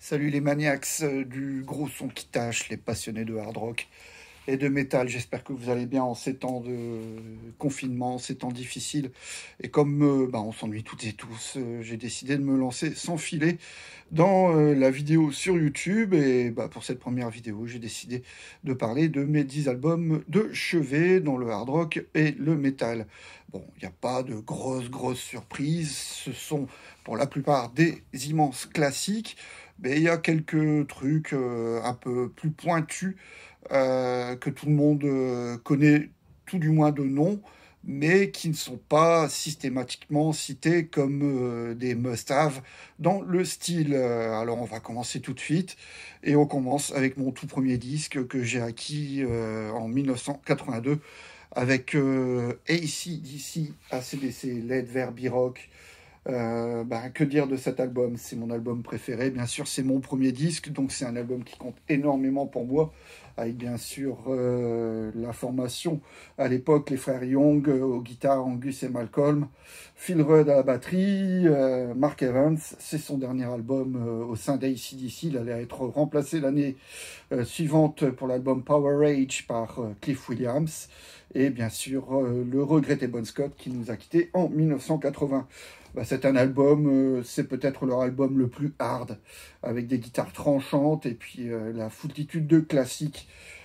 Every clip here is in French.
Salut les maniacs du gros son qui tâche, les passionnés de hard rock et de métal. J'espère que vous allez bien en ces temps de confinement, ces temps difficiles. Et comme on s'ennuie toutes et tous, j'ai décidé de me lancer sans filet dans la vidéo sur YouTube. Et pour cette première vidéo, j'ai décidé de parler de mes 10 albums de chevet dans le hard rock et le métal. Bon, il n'y a pas de grosses surprises. Ce sont pour la plupart des immenses classiques. Mais il y a quelques trucs un peu plus pointus que tout le monde connaît, tout du moins de nom, mais qui ne sont pas systématiquement cités comme des must-have dans le style. Alors on va commencer tout de suite, et on commence avec mon tout premier disque que j'ai acquis en 1982 avec AC/DC, AC/DC, Led Verbi Rock. Que dire de cet album? C'est mon album préféré, bien sûr, c'est mon premier disque, donc c'est un album qui compte énormément pour moi, avec bien sûr la formation à l'époque, les frères Young aux guitares, Angus et Malcolm, Phil Rudd à la batterie, Mark Evans. C'est son dernier album au sein d'AC/DC. Il allait être remplacé l'année suivante pour l'album Power Rage par Cliff Williams, et bien sûr le regretté Bon Scott qui nous a quittés en 1980. C'est un album, c'est peut-être leur album le plus hard, avec des guitares tranchantes et puis la foultitude de classiques.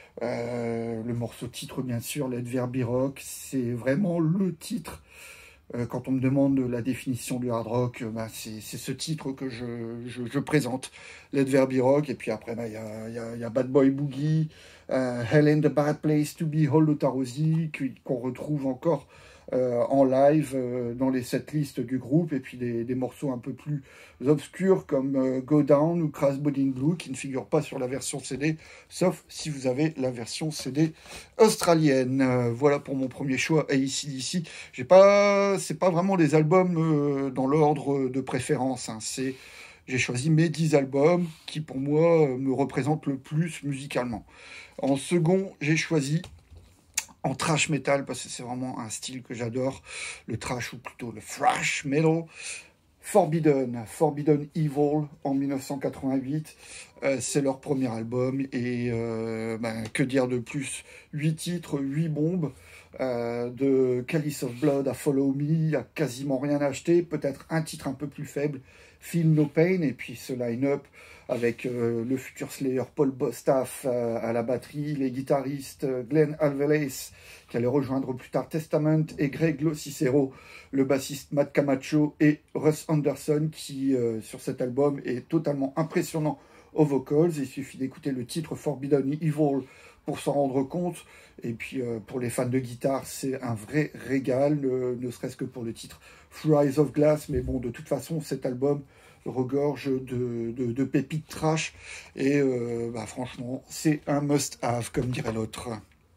Le morceau titre, bien sûr, Led Verbi Rock, c'est vraiment le titre. Quand on me demande la définition du hard rock, c'est ce titre que je présente, Led Verbi Rock. Et puis après, y a Bad Boy Boogie, Hell and the Bad Place to Be, Hall Rosie, qu'on retrouve encore en live dans les setlists du groupe, et puis des morceaux un peu plus obscurs comme Go Down ou Crash Body in Blue, qui ne figurent pas sur la version CD, sauf si vous avez la version CD australienne. Voilà pour mon premier choix AC/DC. C'est pas vraiment des albums dans l'ordre de préférence, hein. J'ai choisi mes 10 albums qui pour moi me représentent le plus musicalement. En second, j'ai choisi en thrash metal, parce que c'est vraiment un style que j'adore, le thrash ou plutôt le thrash metal, Forbidden Evil en 1988. C'est leur premier album, et que dire de plus? 8 titres, 8 bombes, de Calice of Blood à Follow Me, il n'y a quasiment rien à acheter, peut-être un titre un peu plus faible, Feel No Pain, et puis ce line-up avec le futur Slayer Paul Bostaph à la batterie, les guitaristes Glenn Alvarez qui allait rejoindre plus tard Testament, et Greg Lo Cicero, le bassiste Matt Camacho, et Russ Anderson qui sur cet album est totalement impressionnant aux vocals. Il suffit d'écouter le titre Forbidden Evil pour s'en rendre compte. Et puis pour les fans de guitare, c'est un vrai régal, ne serait-ce que pour le titre Through Eyes of Glass. Mais bon, de toute façon, cet album regorge de pépites trash, et franchement, c'est un must-have, comme dirait l'autre.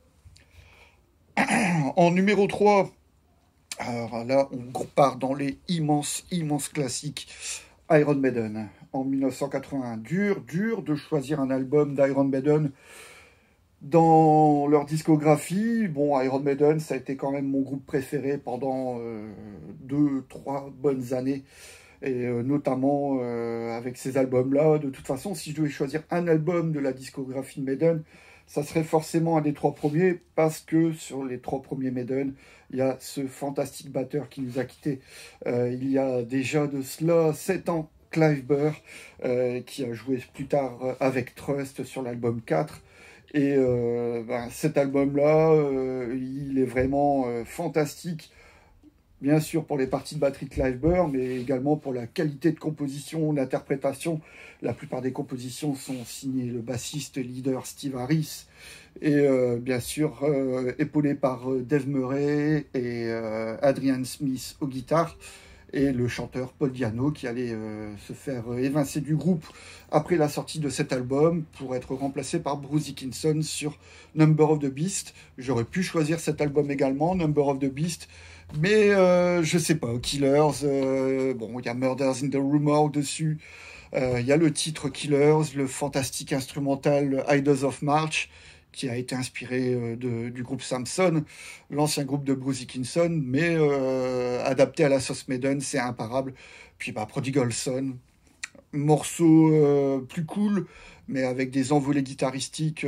En numéro 3, alors là, on part dans les immenses classiques. Iron Maiden, en 1981. Dur de choisir un album d'Iron Maiden dans leur discographie. Bon, Iron Maiden, ça a été quand même mon groupe préféré pendant 2-3 bonnes années, et notamment avec ces albums-là. De toute façon, si je devais choisir un album de la discographie de Maiden, ça serait forcément un des 3 premiers, parce que sur les 3 premiers Maiden, il y a ce fantastique batteur qui nous a quittés il y a déjà de cela 7 ans, Clive Burr, qui a joué plus tard avec Trust sur l'album 4. Et cet album-là, il est vraiment fantastique, bien sûr pour les parties de batterie de Clive Burr, mais également pour la qualité de composition, d'interprétation. La plupart des compositions sont signées le bassiste leader Steve Harris, et bien sûr épaulé par Dave Murray et Adrian Smith aux guitares, et le chanteur Paul Di'Anno qui allait se faire évincer du groupe après la sortie de cet album pour être remplacé par Bruce Dickinson sur Number of the Beast. J'aurais pu choisir cet album également, Number of the Beast, mais je sais pas, Killers, il y a Murders in the Rumor dessus, il y a le titre Killers, le fantastique instrumental Idols of March, qui a été inspiré du groupe Samson, l'ancien groupe de Bruce Dickinson, mais adapté à la sauce Maiden, c'est imparable. Puis Prodigal Son, morceaux plus cool, mais avec des envolées guitaristiques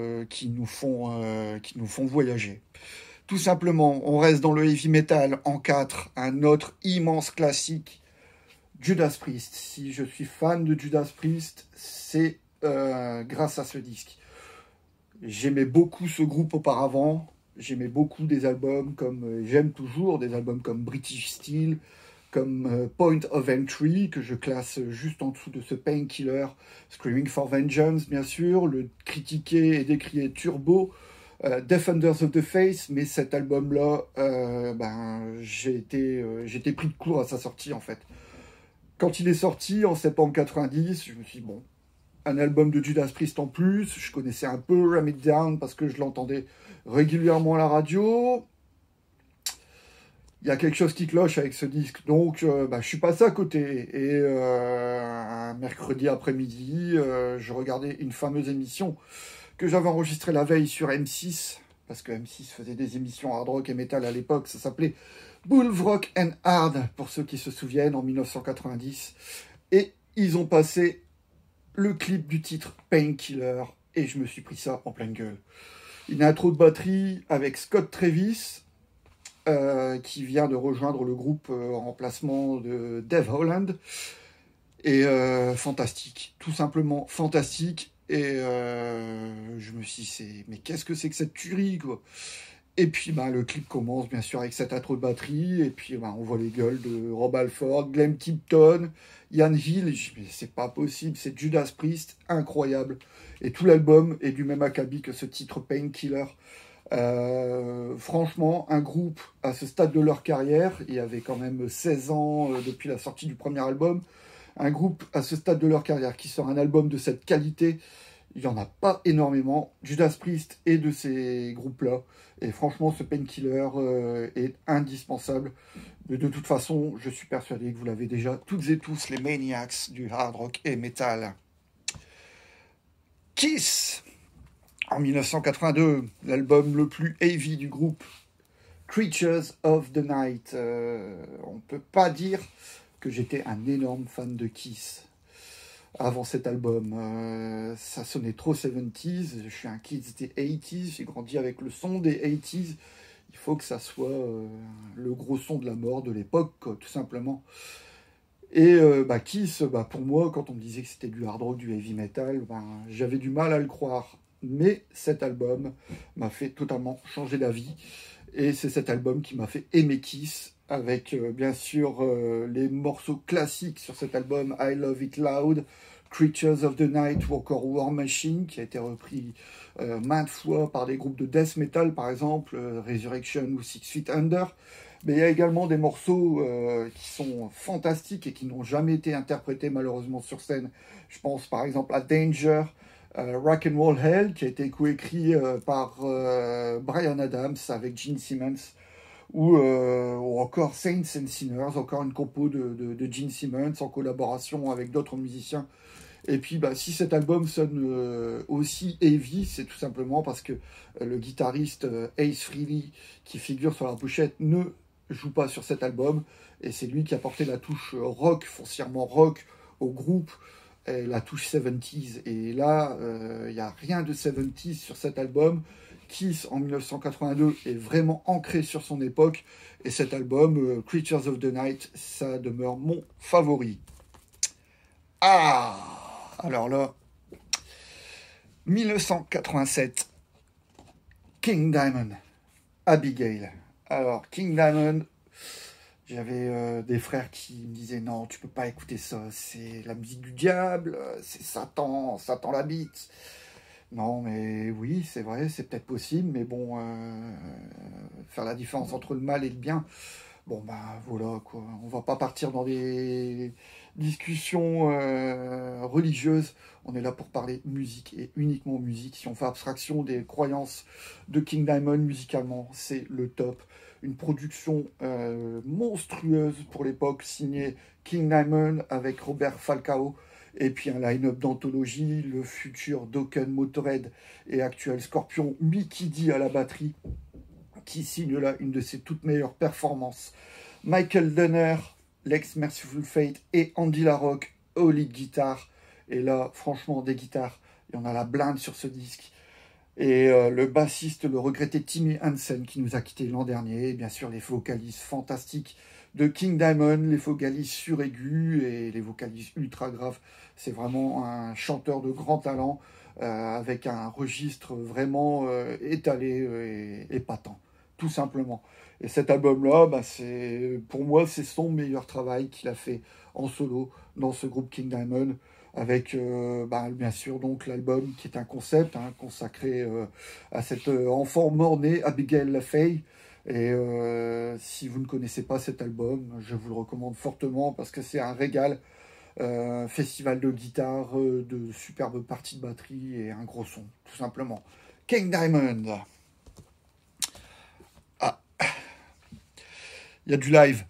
qui nous font voyager. Tout simplement, on reste dans le heavy metal en 4, un autre immense classique, Judas Priest. Si je suis fan de Judas Priest, c'est grâce à ce disque. J'aimais beaucoup ce groupe auparavant, j'aimais beaucoup des albums comme, j'aime toujours des albums comme British Steel, comme Point of Entry, que je classe juste en dessous de ce Painkiller, Screaming for Vengeance, bien sûr, le critiqué et décrié Turbo, Defenders of the Faith, mais cet album-là, j'ai été pris de court à sa sortie, en fait. Quand il est sorti, en septembre 90, je me suis dit, bon, un album de Judas Priest en plus, je connaissais un peu Ram It Down parce que je l'entendais régulièrement à la radio. Il y a quelque chose qui cloche avec ce disque, donc je suis passé à côté. Et un mercredi après-midi, je regardais une fameuse émission que j'avais enregistrée la veille sur M6, parce que M6 faisait des émissions hard rock et metal à l'époque, ça s'appelait Bull Rock and Hard, pour ceux qui se souviennent, en 1990. Et ils ont passé le clip du titre Painkiller, et je me suis pris ça en pleine gueule. Une intro de batterie avec Scott Travis, qui vient de rejoindre le groupe en remplacement de Dave Holland. Et fantastique, tout simplement fantastique. Et je me suis dit, mais qu'est-ce que c'est que cette tuerie, quoi. Et puis le clip commence bien sûr avec cette intro de batterie. Et puis on voit les gueules de Rob Halford, Glenn Tipton, Ian Hill. Et je me dis, mais c'est pas possible, c'est Judas Priest, incroyable. Et tout l'album est du même acabit que ce titre Painkiller. Franchement, un groupe à ce stade de leur carrière, il y avait quand même 16 ans depuis la sortie du premier album, un groupe à ce stade de leur carrière qui sort un album de cette qualité, il n'y en a pas énormément. Judas Priest est de ces groupes-là, et franchement, ce Painkiller est indispensable. De toute façon, je suis persuadé que vous l'avez déjà toutes et tous, les maniacs du hard rock et metal. Kiss! En 1982, l'album le plus heavy du groupe, Creatures of the Night. On ne peut pas dire que j'étais un énorme fan de Kiss avant cet album. Ça sonnait trop 70s, je suis un kid des 80s, j'ai grandi avec le son des 80s. Il faut que ça soit le gros son de la mort de l'époque, tout simplement. Et Kiss, pour moi, quand on me disait que c'était du hard rock, du heavy metal, j'avais du mal à le croire. Mais cet album m'a fait totalement changer d'avis. Et c'est cet album qui m'a fait aimer Kiss, avec bien sûr les morceaux classiques sur cet album, I Love It Loud, Creatures of the Night ou encore War Machine, qui a été repris maintes fois par des groupes de death metal, par exemple, Resurrection ou Six Feet Under. Mais il y a également des morceaux qui sont fantastiques et qui n'ont jamais été interprétés malheureusement sur scène. Je pense par exemple à Danger, Rock and Roll Hell, qui a été coécrit par Bryan Adams avec Gene Simmons, ou encore Saints and Sinners, encore une compo de Gene Simmons en collaboration avec d'autres musiciens. Et puis, si cet album sonne aussi heavy, c'est tout simplement parce que le guitariste Ace Frehley, qui figure sur la pochette, ne joue pas sur cet album. Et c'est lui qui a porté la touche rock, foncièrement rock, au groupe, la touche 70s. Et là, il n'y a rien de 70s sur cet album. Kiss, en 1982, est vraiment ancré sur son époque. Et cet album, Creatures of the Night, ça demeure mon favori. Alors là, 1987, King Diamond, Abigail. Alors, King Diamond, j'avais des frères qui me disaient non, tu peux pas écouter ça, c'est la musique du diable, c'est Satan, Satan l'habite. Non, mais oui, c'est vrai, c'est peut-être possible, mais bon, faire la différence entre le mal et le bien, bon, voilà, quoi. On va pas partir dans des discussions religieuses. On est là pour parler musique et uniquement musique. Si on fait abstraction des croyances de King Diamond musicalement, c'est le top. Une production monstrueuse pour l'époque, signée King Diamond avec Robert Falcao. Et puis un line-up d'anthologie, le futur Dokken Motorhead et actuel Scorpion Mikkey Dee à la batterie, qui signe là une de ses toutes meilleures performances. Michael Dunner, l'ex Merciful Fate, et Andy LaRocque au lead guitare. Et là, franchement, des guitares, il y en a la blinde sur ce disque. Et le bassiste, le regretté Timmy Hansen, qui nous a quittés l'an dernier. Et bien sûr, les vocalises fantastiques de King Diamond, les vocalises suraigus et les vocalises ultra graves. C'est vraiment un chanteur de grand talent avec un registre vraiment étalé et épatant, tout simplement. Et cet album-là, bah, pour moi, c'est son meilleur travail qu'il a fait en solo dans ce groupe King Diamond, avec bah, bien sûr donc l'album qui est un concept hein, consacré à cette enfant mort-né, Abigail LaFay. Et si vous ne connaissez pas cet album, je vous le recommande fortement parce que c'est un régal. Festival de guitare, de superbes parties de batterie et un gros son, tout simplement. King Diamond. Ah, il y a du live.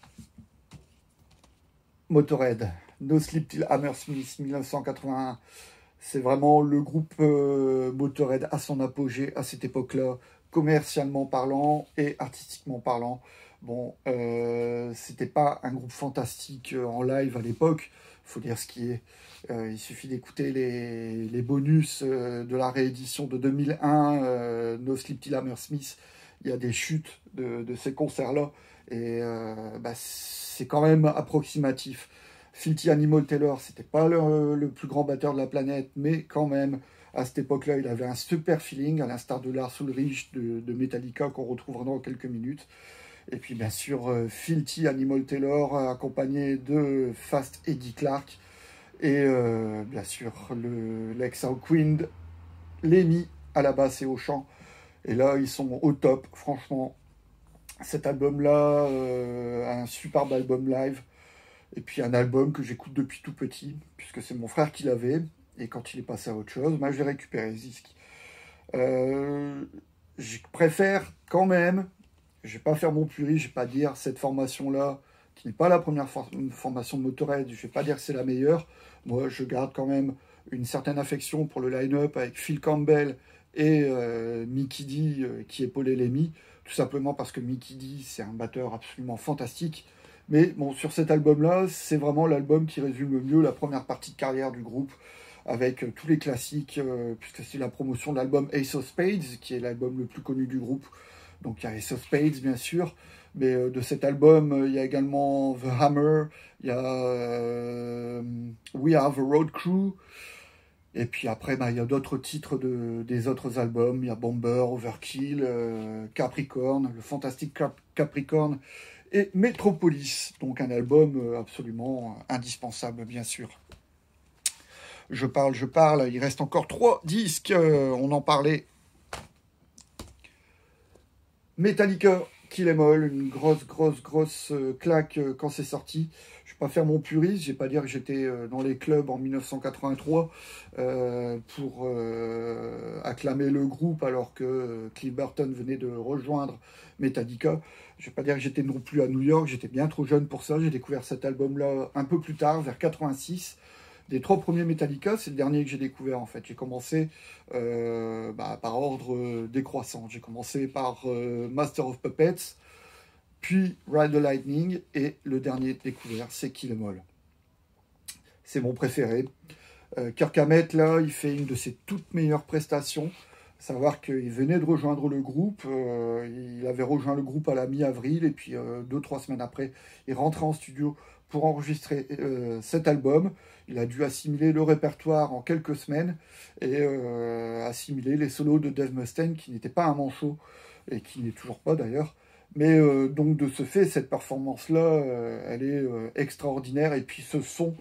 Motorhead, No Sleep Till Hammersmith, 1981. C'est vraiment le groupe Motorhead à son apogée à cette époque-là, commercialement parlant et artistiquement parlant. Bon, c'était pas un groupe fantastique en live à l'époque, faut dire ce qui est. Il suffit d'écouter les bonus de la réédition de 2001, No Sleep Till Hammersmith. Il y a des chutes de ces concerts-là et bah, c'est quand même approximatif. Philthy Animal Taylor, c'était pas le plus grand batteur de la planète, mais quand même, à cette époque-là, il avait un super feeling, à l'instar de Lars Ulrich de Metallica, qu'on retrouvera dans quelques minutes. Et puis, bien sûr, Philthy Animal Taylor, accompagné de Fast Eddie Clarke, et bien sûr, l'ex-Hawkwind, Lemmy, à la basse et au chant. Et là, ils sont au top, franchement. Cet album-là, un superbe album live. Et puis un album que j'écoute depuis tout petit, puisque c'est mon frère qui l'avait. Et quand il est passé à autre chose, moi je l'ai récupéré, ce disque. Je préfère quand même, je vais pas faire mon puri, je vais pas dire cette formation-là, qui n'est pas la première formation de Motorhead, je vais pas dire que c'est la meilleure. Moi, je garde quand même une certaine affection pour le line-up avec Phil Campbell et Mikkey Dee qui épaulait Lemmy, tout simplement parce que Mikkey Dee, c'est un batteur absolument fantastique. Mais bon, sur cet album-là, c'est vraiment l'album qui résume le mieux la première partie de carrière du groupe, avec tous les classiques, puisque c'est la promotion de l'album Ace of Spades, qui est l'album le plus connu du groupe. Donc il y a Ace of Spades, bien sûr, mais de cet album, il y a également The Hammer, il y a We Have a Road Crew, et puis après, bah, il y a d'autres titres des autres albums, il y a Bomber, Overkill, Capricorn, le fantastique Capricorn, et Metropolis, donc un album absolument indispensable, bien sûr. Je parle, il reste encore 3 disques, on en parlait. Metallica, Kill 'Em All, une grosse claque quand c'est sorti. Je ne vais pas faire mon puriste, je ne vais pas dire que j'étais dans les clubs en 1983 pour acclamer le groupe alors que Cliff Burton venait de rejoindre Metallica. Je ne vais pas dire que j'étais non plus à New York, j'étais bien trop jeune pour ça. J'ai découvert cet album-là un peu plus tard, vers 86. Des 3 premiers Metallica, c'est le dernier que j'ai découvert en fait. J'ai commencé par ordre décroissant. J'ai commencé par Master of Puppets, puis Ride the Lightning, et le dernier découvert, c'est Kill 'Em All. C'est mon préféré. Kirk Hammett, là, il fait une de ses toutes meilleures prestations. Savoir qu'il venait de rejoindre le groupe, il avait rejoint le groupe à la mi-avril, et puis 2-3 semaines après, il rentrait en studio pour enregistrer cet album. Il a dû assimiler le répertoire en quelques semaines, et assimiler les solos de Dave Mustaine, qui n'était pas un manchot, et qui n'est toujours pas d'ailleurs. Mais donc de ce fait, cette performance-là, elle est extraordinaire, et puis ce son,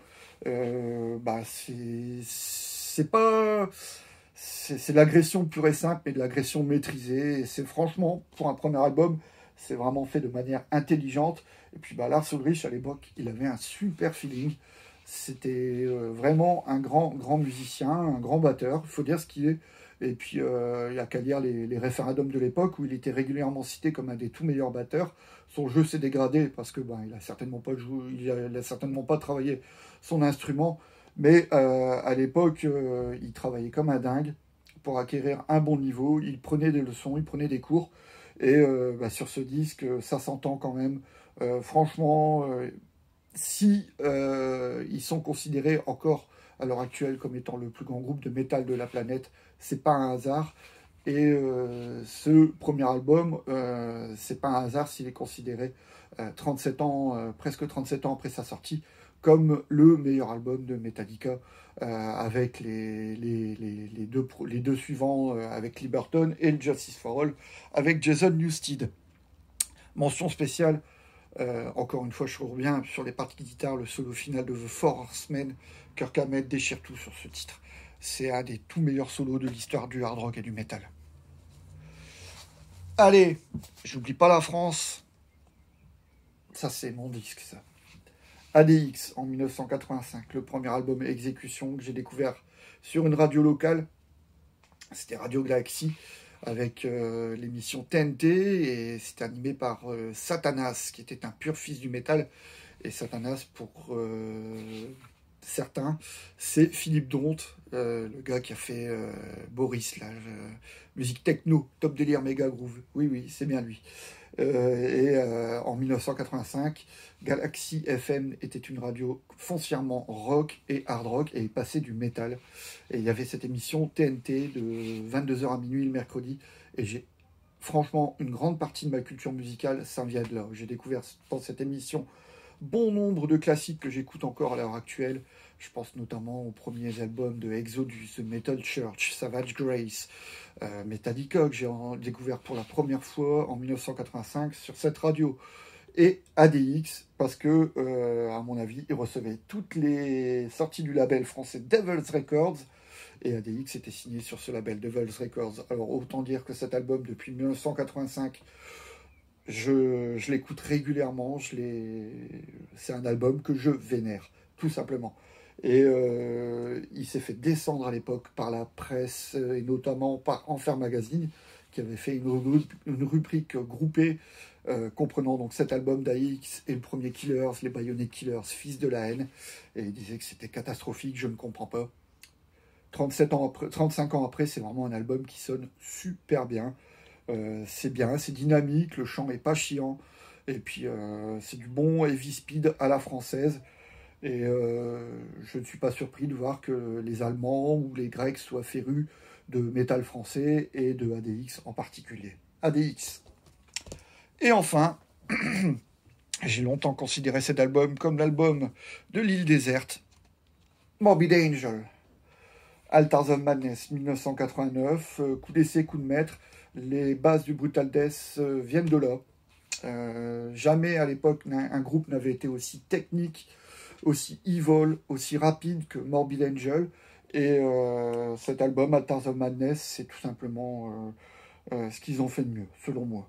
c'est pas... C'est de l'agression pure et simple, mais de l'agression maîtrisée. Et c'est franchement, pour un premier album, c'est vraiment fait de manière intelligente. Et puis Lars Ulrich, à l'époque, il avait un super feeling. C'était vraiment un grand musicien, un grand batteur, il faut dire ce qu'il est. Et puis, il n'y a qu'à lire les référendums de l'époque où il était régulièrement cité comme un des tout meilleurs batteurs. Son jeu s'est dégradé parce que il n'a certainement pas joué, il a certainement pas travaillé son instrument. Mais à l'époque, il travaillait comme un dingue pour acquérir un bon niveau. Il prenait des leçons, il prenait des cours. Et sur ce disque, ça s'entend quand même. Franchement, si ils sont considérés encore à l'heure actuelle comme étant le plus grand groupe de métal de la planète, c'est pas un hasard. Et ce premier album, c'est pas un hasard s'il est considéré 37 ans, presque 37 ans après sa sortie, comme le meilleur album de Metallica, avec les deux suivants, avec Liberton et le Justice for All, avec Jason Newsted. Mention spéciale, encore une fois, je reviens sur les parties de guitare, le solo final de The Four Horsemen. Kirk Hammett déchire tout sur ce titre. C'est un des tout meilleurs solos de l'histoire du hard rock et du metal. Allez, j'oublie pas la France. Ça, c'est mon disque, ça. ADX en 1985, le premier album Exécution que j'ai découvert sur une radio locale. C'était Radio Galaxy avec l'émission TNT et c'était animé par Satanas, qui était un pur fils du métal. Et Satanas, pour certains, c'est Philippe Donte, le gars qui a fait Boris, là, musique techno, top délire, méga groove. Oui, oui, c'est bien lui. En 1985, Galaxy FM était une radio foncièrement rock et hard rock et il passait du métal. Et il y avait cette émission TNT de 22h à minuit le mercredi. Et j'ai franchement une grande partie de ma culture musicale, ça vient de là. J'ai découvert dans cette émission bon nombre de classiques que j'écoute encore à l'heure actuelle. Je pense notamment aux premiers albums de Exodus, The Metal Church, Savage Grace, Metallica, que j'ai découvert pour la première fois en 1985 sur cette radio. Et ADX, parce que, à mon avis, il recevait toutes les sorties du label français Devil's Records, et ADX était signé sur ce label Devil's Records. Alors autant dire que cet album, depuis 1985, je l'écoute régulièrement, c'est un album que je vénère, tout simplement. Et il s'est fait descendre à l'époque par la presse, et notamment par Enfer Magazine, qui avait fait une rubrique groupée comprenant donc cet album d'AX et le premier Killers, les Bayonet Killers, Fils de la haine. Et il disait que c'était catastrophique, je ne comprends pas. 35 ans après, c'est vraiment un album qui sonne super bien. C'est bien, c'est dynamique, le chant est pas chiant, et puis c'est du bon heavy speed à la française. Et je ne suis pas surpris de voir que les Allemands ou les Grecs soient férus de métal français et de ADX en particulier. ADX. Et enfin, j'ai longtemps considéré cet album comme l'album de l'île déserte. Morbid Angel. Altars of Madness, 1989, coup d'essai, coup de maître. Les bases du Brutal Death viennent de là. Jamais à l'époque un groupe n'avait été aussi technique, aussi evil, aussi rapide que Morbid Angel. Et cet album, Altars of Madness, c'est tout simplement ce qu'ils ont fait de mieux, selon moi.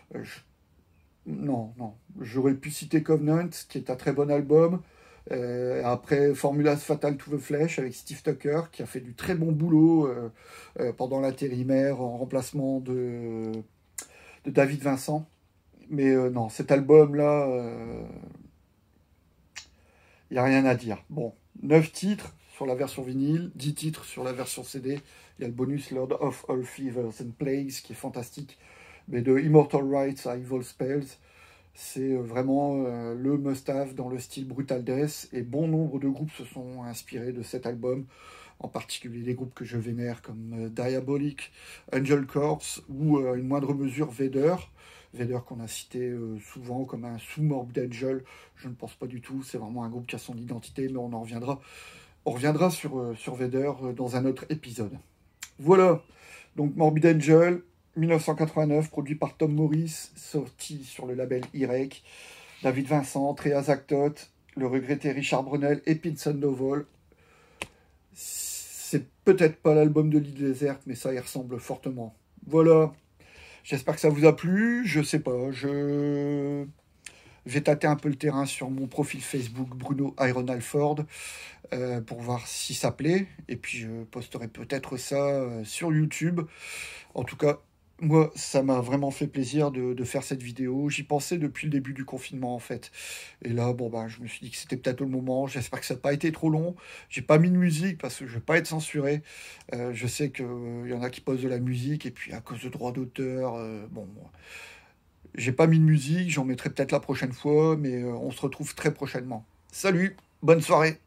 Non, j'aurais pu citer Covenant, qui est un très bon album. Après Formulas Fatal to the Flesh avec Steve Tucker qui a fait du très bon boulot pendant l'intérimaire en remplacement de David Vincent. Mais non, cet album-là, il n'y a rien à dire. Bon, 9 titres sur la version vinyle, 10 titres sur la version CD. Il y a le bonus Lord of All Fevers and Plagues qui est fantastique. Mais de Immortal Rights à Evil Spells, c'est vraiment le must-have dans le style Brutal Death. Et bon nombre de groupes se sont inspirés de cet album. En particulier des groupes que je vénère comme Diabolic, Angel Corpse ou une moindre mesure Vader. Vader qu'on a cité souvent comme un sous-Morbid Angel. Je ne pense pas du tout. C'est vraiment un groupe qui a son identité, mais on en reviendra. On reviendra sur Vader dans un autre épisode. Voilà. Donc Morbid Angel, 1989, produit par Tom Morris, sorti sur le label E-Rec. David Vincent, Trea Zachtot, le regretté Richard Brunel et Pinson Novel. C'est peut-être pas l'album de l'île déserte, mais ça y ressemble fortement. Voilà. J'espère que ça vous a plu. Je sais pas. Je vais tâter un peu le terrain sur mon profil Facebook Bruno Iron Alford pour voir si ça plaît. Et puis je posterai peut-être ça sur YouTube. En tout cas, moi, ça m'a vraiment fait plaisir de faire cette vidéo. J'y pensais depuis le début du confinement, en fait. Et là, bon, ben, je me suis dit que c'était peut-être le moment. J'espère que ça n'a pas été trop long. J'ai pas mis de musique parce que je ne vais pas être censuré. Je sais qu'il y en a qui posent de la musique. Et puis, à cause de droits d'auteur, bon, J'ai pas mis de musique, j'en mettrai peut-être la prochaine fois, mais on se retrouve très prochainement. Salut, bonne soirée.